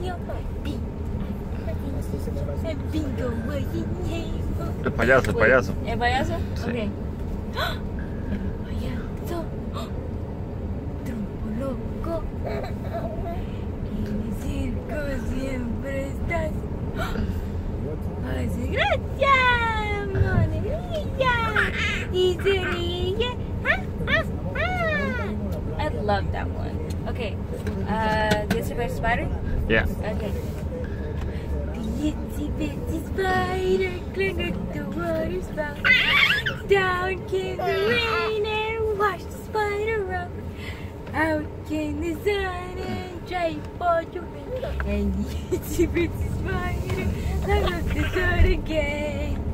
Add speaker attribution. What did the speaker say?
Speaker 1: El payaso, el payaso.
Speaker 2: ¿El payaso?
Speaker 1: Sí.
Speaker 2: Ok. El payaso. Trompo loco. En el circo siempre estás. Hace gracia, monedilla. Y se ríe. I love that one. Okay. The Itsy Bitsy Spider?
Speaker 1: Yeah.
Speaker 2: Okay. The itsy bitsy spider climbed up the water spout. Down came the rain and washed the spider out. Out came the sun and dried all your rain. And the itsy bitsy spider climbed up the sun again.